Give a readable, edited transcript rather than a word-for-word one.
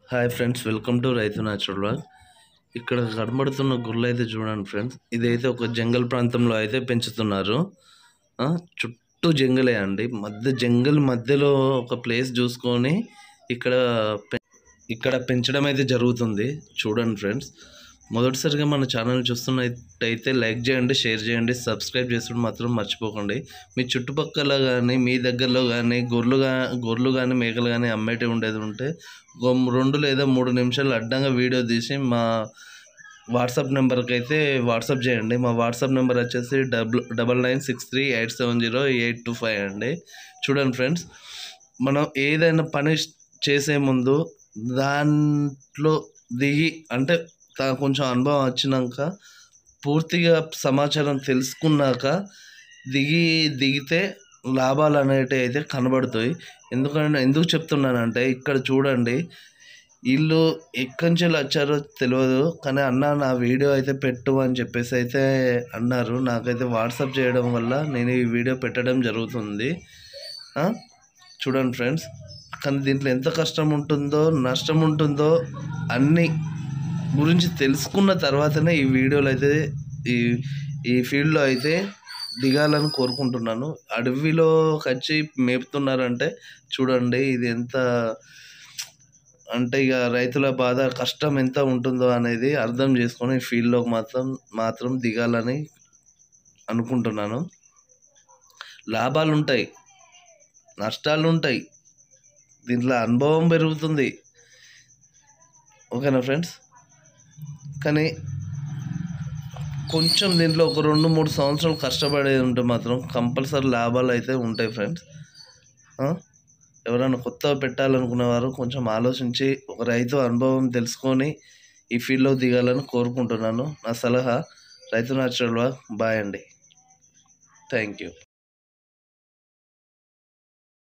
Hi friends, welcome to Raithu natural walk. ఇక్కడ కనబడుతున్న గుర్రెలు అయితే చూడండి ఫ్రెండ్స్, ఇదైతే ఒక జంగల్ ప్రాంతంలో అయితే పెంచుతున్నారు. చుట్టూ జంగలే అండి, జంగల్ మధ్యలో ఒక ప్లేస్ చూసుకొని ఇక్కడ ఇక్కడ పెంచడం అయితే జరుగుతుంది. చూడండి ఫ్రెండ్స్, మొదటిసారిగా మన ఛానల్ చూస్తున్నట్టయితే లైక్ చేయండి, షేర్ చేయండి, సబ్స్క్రైబ్ చేసుకుని మాత్రం మర్చిపోకండి. మీ చుట్టుపక్కల కానీ మీ దగ్గరలో కానీ గొర్రెలు కానీ మేకలు కానీ అమ్మేటి ఉండేది ఉంటే 2 లేదా 3 నిమిషాలు అడ్డంగా వీడియో తీసి మా వాట్సాప్ నెంబర్కి అయితే వాట్సాప్ చేయండి. మా వాట్సాప్ నెంబర్ వచ్చేసి 9963870825 అండి. చూడండి ఫ్రెండ్స్, మనం ఏదైనా పని చేసే ముందు దాంట్లో దిగి అంటే కొంచెం అనుభవం వచ్చినాక పూర్తిగా సమాచారం తెలుసుకున్నాక దిగితే లాభాలు అనేటివి అయితే కనబడుతాయి. ఎందుకు చెప్తున్నానంటే, ఇక్కడ చూడండి, వీళ్ళు ఎక్కడి నుంచి వచ్చారో తెలియదు, కానీ అన్న నా వీడియో అయితే పెట్టు అని చెప్పేసి అయితే అన్నారు. నాకైతే వాట్సాప్ చేయడం వల్ల నేను ఈ వీడియో పెట్టడం జరుగుతుంది. చూడండి ఫ్రెండ్స్, కానీ దీంట్లో ఎంత కష్టం ఉంటుందో నష్టం ఉంటుందో అన్ని గురించి తెలుసుకున్న తర్వాతనే ఈ వీడియోలో అయితే ఈ ఫీల్డ్లో అయితే దిగాలని కోరుకుంటున్నాను. అడవిలో వచ్చి మేపుతున్నారంటే చూడండి, ఇది ఎంత అంటే ఇక రైతుల బాధ కష్టం ఎంత ఉంటుందో అనేది అర్థం చేసుకొని ఈ ఫీల్డ్లో మాత్రం దిగాలని అనుకుంటున్నాను. లాభాలు ఉంటాయి, నష్టాలు ఉంటాయి, దీంట్లో అనుభవం పెరుగుతుంది. ఓకేనా ఫ్రెండ్స్, కానీ కొంచెం దీంట్లో ఒక 2-3 సంవత్సరాలు కష్టపడేది ఉంటే మాత్రం కంపల్సరీ లాభాలు అయితే ఉంటాయి ఫ్రెండ్స్. ఎవరైనా కొత్తగా పెట్టాలనుకునేవారు కొంచెం ఆలోచించి ఒక రైతు అనుభవం తెలుసుకొని ఈ ఫీల్డ్లో దిగాలని కోరుకుంటున్నాను. నా సలహా రైతు న్యాచురల్ వాక్. బాయ్ అండి, థ్యాంక్ యూ.